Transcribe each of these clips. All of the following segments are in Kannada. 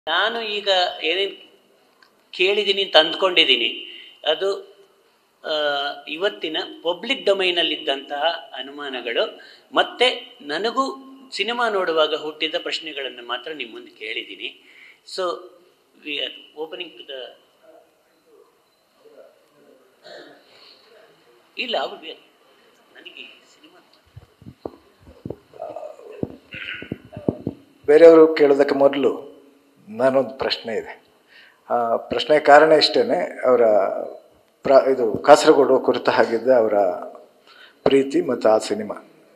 ನಾನು ಈಗ ಏನೇನು ಕೇಳಿದ್ದೀನಿ ತಂದ್ಕೊಂಡಿದ್ದೀನಿ ಅದು ಇವತ್ತಿನ ಪಬ್ಲಿಕ್ ಡೊಮೈನಲ್ಲಿದ್ದಂತಹ ಅನುಮಾನಗಳು ಮತ್ತು ನನಗೂ ಸಿನಿಮಾ ನೋಡುವಾಗ ಹುಟ್ಟಿದ ಪ್ರಶ್ನೆಗಳನ್ನು ಮಾತ್ರ ನಿಮ್ಮ ಮುಂದೆ ಕೇಳಿದ್ದೀನಿ. So we are opening to the ಇಲ್ಲ ಅವ್ರು ನನಗೆ ಸಿನಿಮಾ ಬೇರೆಯವರು ಕೇಳೋದಕ್ಕೆ ಮೊದಲು ನಾನೊಂದು ಪ್ರಶ್ನೆ ಇದೆ. ಪ್ರಶ್ನೆ ಕಾರಣ ಇಷ್ಟೇ, ಅವರ ಇದು ಕಾಸರಗೋಡು ಕುರಿತ ಹಾಗಿದ್ದ ಅವರ ಪ್ರೀತಿ ಮತ್ತು ಆ ಸಿನಿಮಾ.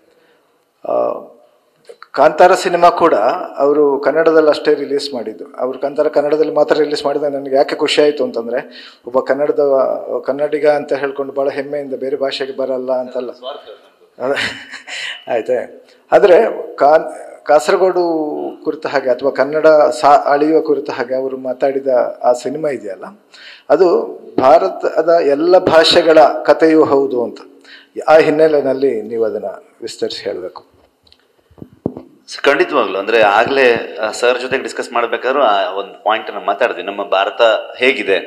ಕಾಂತಾರ ಸಿನಿಮಾ ಕೂಡ ಅವರು ಕನ್ನಡದಲ್ಲಿ ಅಷ್ಟೇ ರಿಲೀಸ್ ಮಾಡಿದ್ದು. ಅವರು ಕಾಂತಾರ ಕನ್ನಡದಲ್ಲಿ ಮಾತ್ರ ರಿಲೀಸ್ ಮಾಡಿದಾಗ ನನಗೆ ಯಾಕೆ ಖುಷಿ ಆಯಿತು ಅಂತಂದರೆ, ಒಬ್ಬ ಕನ್ನಡಿಗ ಅಂತ ಹೇಳ್ಕೊಂಡು ಭಾಳ ಹೆಮ್ಮೆಯಿಂದ ಬೇರೆ ಭಾಷೆಗೆ ಬರಲ್ಲ ಅಂತಲ್ಲ, ಆಯ್ತಾ. ಆದರೆ ಕಾಸರಗೋಡು ಕುರಿತ ಹಾಗೆ ಅಥವಾ ಕನ್ನಡ ಅಳಿಯುವ ಕುರಿತ ಹಾಗೆ ಅವರು ಮಾತಾಡಿದ ಆ ಸಿನಿಮಾ ಇದೆಯಲ್ಲ, ಅದು ಭಾರತದ ಎಲ್ಲ ಭಾಷೆಗಳ ಕಥೆಯೂ ಹೌದು ಅಂತ. ಆ ಹಿನ್ನೆಲೆಯಲ್ಲಿ ನೀವು ಅದನ್ನು ವಿಸ್ತರಿಸಿ ಹೇಳಬೇಕು. ಖಂಡಿತವಾಗ್ಲು ಅಂದರೆ ಆಗಲೇ ಸರ್ ಜೊತೆಗೆ ಡಿಸ್ಕಸ್ ಮಾಡಬೇಕಾದ್ರೂ ಒಂದು ಪಾಯಿಂಟನ್ನು ಮಾತಾಡಿದ್ವಿ. ನಮ್ಮ ಭಾರತ ಹೇಗಿದೆ,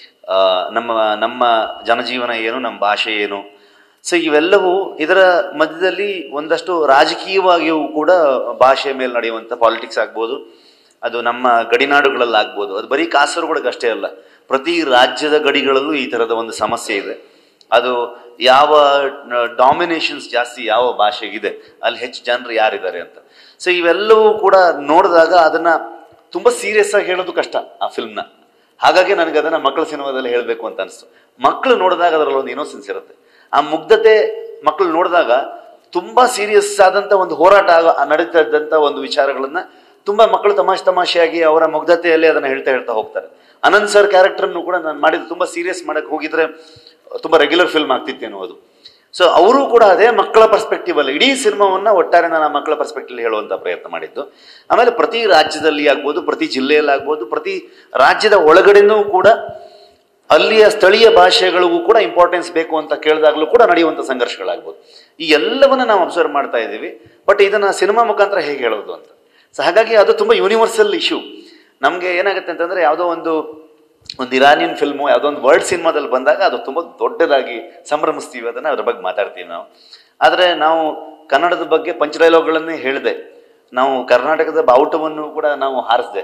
ನಮ್ಮ ಜನಜೀವನ ಏನು, ನಮ್ಮ ಭಾಷೆ ಏನು. ಸೊ ಇವೆಲ್ಲವೂ ಇದರ ಮಧ್ಯದಲ್ಲಿ ಒಂದಷ್ಟು ರಾಜಕೀಯವಾಗಿಯೂ ಕೂಡ ಭಾಷೆ ಮೇಲೆ ನಡೆಯುವಂಥ ಪಾಲಿಟಿಕ್ಸ್ ಆಗ್ಬೋದು, ಅದು ನಮ್ಮ ಗಡಿನಾಡುಗಳಲ್ಲಿ ಆಗ್ಬೋದು. ಅದು ಬರೀ ಕಾಸರಗೋಡಿಗೆ ಅಷ್ಟೇ ಅಲ್ಲ, ಪ್ರತಿ ರಾಜ್ಯದ ಗಡಿಗಳಲ್ಲೂ ಈ ಥರದ ಒಂದು ಸಮಸ್ಯೆ ಇದೆ. ಅದು ಯಾವ ಡಾಮಿನೇಷನ್ಸ್ ಜಾಸ್ತಿ ಯಾವ ಭಾಷೆಗಿದೆ, ಅಲ್ಲಿ ಹೆಚ್ಚು ಜನರು ಯಾರಿದ್ದಾರೆ ಅಂತ. ಸೊ ಇವೆಲ್ಲವೂ ಕೂಡ ನೋಡಿದಾಗ ಅದನ್ನು ತುಂಬ ಸೀರಿಯಸ್ ಆಗಿ ಹೇಳೋದು ಕಷ್ಟ ಆ ಫಿಲ್ಮ್ನ. ಹಾಗಾಗಿ ನನಗೆ ಅದನ್ನು ಮಕ್ಕಳ ಸಿನಿಮಾದಲ್ಲಿ ಹೇಳಬೇಕು ಅಂತ ಅನಿಸ್ತು. ಮಕ್ಕಳು ನೋಡಿದಾಗ ಅದರಲ್ಲಿ ಒಂದು ಇನ್ನೋಸೆನ್ಸ್ ಇರುತ್ತೆ, ಆ ಮುಗ್ಧತೆ ಮಕ್ಕಳು ನೋಡಿದಾಗ ತುಂಬ ಸೀರಿಯಸ್ ಆದಂಥ ಒಂದು ಹೋರಾಟ ನಡೀತಾ ಇದ್ದಂಥ ಒಂದು ವಿಚಾರಗಳನ್ನು ತುಂಬ ಮಕ್ಕಳು ತಮಾಷೆಯಾಗಿ ಅವರ ಮುಗ್ಧತೆಯಲ್ಲಿ ಅದನ್ನು ಹೇಳ್ತಾ ಹೋಗ್ತಾರೆ. ಅನಂತ್ ಸರ್ ಕ್ಯಾರೆಕ್ಟರ್ನು ಕೂಡ ನಾನು ಮಾಡಿದ್ದು ತುಂಬ ಸೀರಿಯಸ್ ಮಾಡೋಕ್ಕೆ ಹೋಗಿದ್ರೆ ತುಂಬ ರೆಗ್ಯುಲರ್ ಫಿಲ್ಮ್ ಆಗ್ತಿತ್ತೇನೋ ಅದು. ಸೊ ಅವರು ಕೂಡ ಅದೇ ಮಕ್ಕಳ ಪರ್ಸ್ಪೆಕ್ಟಿವ್ ಅಲ್ಲಿ ಇಡೀ ಸಿನಿಮಾವನ್ನು ಒಟ್ಟಾರೆ ನಾನು ಮಕ್ಕಳ ಪರ್ಸ್ಪೆಕ್ಟಿವ್ ಹೇಳುವಂಥ ಪ್ರಯತ್ನ ಮಾಡಿದ್ದು. ಆಮೇಲೆ ಪ್ರತಿ ರಾಜ್ಯದಲ್ಲಿ ಆಗ್ಬೋದು, ಪ್ರತಿ ಜಿಲ್ಲೆಯಲ್ಲಿ ಆಗ್ಬೋದು, ಪ್ರತಿ ರಾಜ್ಯದ ಒಳಗಡೆನೂ ಕೂಡ ಅಲ್ಲಿಯ ಸ್ಥಳೀಯ ಭಾಷೆಗಳಿಗೂ ಕೂಡ ಇಂಪಾರ್ಟೆನ್ಸ್ ಬೇಕು ಅಂತ ಕೇಳಿದಾಗಲೂ ಕೂಡ ನಡೆಯುವಂಥ ಸಂಘರ್ಷಗಳಾಗ್ಬೋದು. ಈ ಎಲ್ಲವನ್ನ ನಾವು ಅಬ್ಸರ್ವ್ ಮಾಡ್ತಾ ಇದ್ದೀವಿ. ಬಟ್ ಇದನ್ನು ಸಿನಿಮಾ ಮುಖಾಂತರ ಹೇಗೆ ಹೇಳೋದು ಅಂತ. ಸೊ ಹಾಗಾಗಿ ಅದು ತುಂಬ ಯೂನಿವರ್ಸಲ್ ಇಶ್ಯೂ. ನಮಗೆ ಏನಾಗುತ್ತೆ ಅಂತಂದರೆ, ಯಾವುದೋ ಒಂದು ಇರಾನಿಯನ್ ಫಿಲ್ಮು ಯಾವುದೋ ಒಂದು ವರ್ಲ್ಡ್ ಸಿನಿಮಾದಲ್ಲಿ ಬಂದಾಗ ಅದು ತುಂಬ ದೊಡ್ಡದಾಗಿ ಸಂಭ್ರಮಿಸ್ತೀವಿ, ಅದನ್ನು ಅದ್ರ ಬಗ್ಗೆ ಮಾತಾಡ್ತೀವಿ ನಾವು. ಆದರೆ ನಾವು ಕನ್ನಡದ ಬಗ್ಗೆ ಪಂಚ್ ಡೈಲಾಗ್ಗಳನ್ನೇ ಹೇಳಿದೆ, ನಾವು ಕರ್ನಾಟಕದ ಬಾವುಟವನ್ನು ಕೂಡ ನಾವು ಹಾರಿಸಿದೆ.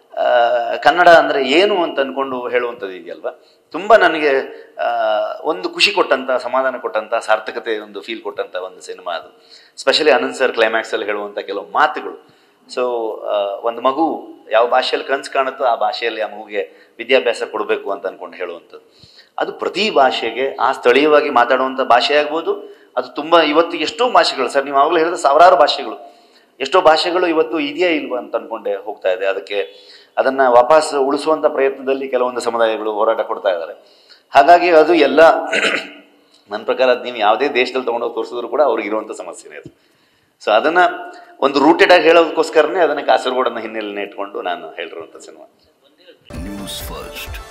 ಕನ್ನಡ ಅಂದರೆ ಏನು ಅಂತ ಅಂದ್ಕೊಂಡು ಹೇಳುವಂಥದ್ದು ಇದೆಯಲ್ವ, ತುಂಬ ನನಗೆ ಒಂದು ಖುಷಿ ಕೊಟ್ಟಂಥ, ಸಮಾಧಾನ ಕೊಟ್ಟಂಥ, ಸಾರ್ಥಕತೆ ಒಂದು ಫೀಲ್ ಕೊಟ್ಟಂಥ ಒಂದು ಸಿನಿಮಾ ಅದು. ಸ್ಪೆಷಲಿ ಅನಂತ್ ಸರ್ ಕ್ಲೈಮ್ಯಾಕ್ಸಲ್ಲಿ ಹೇಳುವಂಥ ಕೆಲವು ಮಾತುಗಳು. ಸೊ ಒಂದು ಮಗು ಯಾವ ಭಾಷೆಯಲ್ಲಿ ಕನಸು ಕಾಣುತ್ತೋ ಆ ಭಾಷೆಯಲ್ಲಿ ಆ ಮಗುಗೆ ವಿದ್ಯಾಭ್ಯಾಸ ಕೊಡಬೇಕು ಅಂತ ಅಂದ್ಕೊಂಡು ಹೇಳುವಂಥದ್ದು. ಅದು ಪ್ರತಿ ಭಾಷೆಗೆ ಆ ಸ್ಥಳೀಯವಾಗಿ ಮಾತಾಡುವಂಥ ಭಾಷೆ ಆಗ್ಬೋದು. ಅದು ತುಂಬ ಇವತ್ತು ಎಷ್ಟೋ ಭಾಷೆಗಳು, ಸರ್ ನೀವು ಆವಾಗಲೇ ಹೇಳಿದ ಸಾವಿರಾರು ಭಾಷೆಗಳು, ಎಷ್ಟೋ ಭಾಷೆಗಳು ಇವತ್ತು ಇದೆಯಾ ಇಲ್ವಾ ಅಂತ ಅಂದ್ಕೊಂಡೆ ಹೋಗ್ತಾ ಇದೆ. ಅದನ್ನು ವಾಪಸ್ ಉಳಿಸುವಂಥ ಪ್ರಯತ್ನದಲ್ಲಿ ಕೆಲವೊಂದು ಸಮುದಾಯಗಳು ಹೋರಾಟ ಕೊಡ್ತಾ ಇದ್ದಾರೆ. ಹಾಗಾಗಿ ಅದು ಎಲ್ಲ ನನ್ನ ಪ್ರಕಾರ ನೀವು ಯಾವುದೇ ದೇಶದಲ್ಲಿ ತೊಗೊಂಡೋಗಿ ತೋರಿಸಿದ್ರು ಕೂಡ ಅವ್ರಿಗೆ ಇರುವಂಥ ಸಮಸ್ಯೆನೇ ಅದು. ಸೊ ಅದನ್ನು ಒಂದು ರೂಟೆಡ್ ಆಗಿ ಹೇಳೋದಕ್ಕೋಸ್ಕರನೇ ಅದನ್ನು ಕಾಸರಗೋಡನ್ನ ಹಿನ್ನೆಲೆಯಲ್ಲಿ ಇಟ್ಕೊಂಡು ನಾನು ಹೇಳಿರುವಂಥ ಸಿನಿಮಾ. News first.